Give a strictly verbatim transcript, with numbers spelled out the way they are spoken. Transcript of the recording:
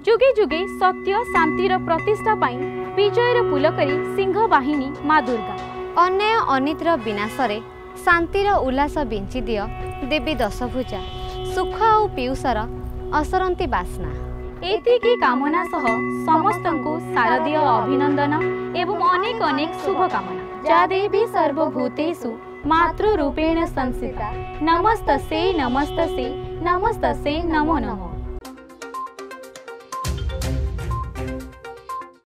जुगे जुगे सत्य शांतिर प्रतिष्ठा पाई विजयर पुलकरी सिंह बाहिनी माँ दुर्गा। अन्याय अनितर विनाशरे शांतिर उल्लास बिंची दिय देवी दशभुजा सुख और पीयूषर असरंती बास्ना। एतिकी कामना सह समस्तंकु शारदीय अभिनंदन एवं अनेक अनेक शुभकामना। जा देवी सर्वभूतेषु मातृरूपेण संस्थिता नमस्तस्यै नमस्तस्यै नमस्तस्यै नमो नमः।